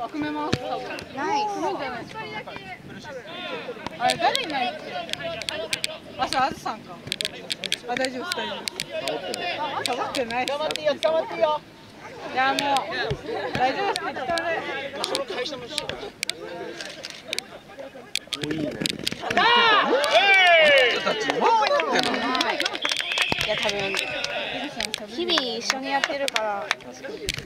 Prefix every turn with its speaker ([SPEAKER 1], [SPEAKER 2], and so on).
[SPEAKER 1] 組めます。多分。
[SPEAKER 2] ナイス。
[SPEAKER 1] 組めんじゃないですか。あれ誰いないっけ？あ、そうあずさんか。あ、大丈夫です大丈夫。サボってない。
[SPEAKER 3] 捕まっていいよ、捕まっていいよ。
[SPEAKER 1] いやもう大丈夫です適当で。
[SPEAKER 4] いいね。
[SPEAKER 2] いや多分日々一緒にやってるから。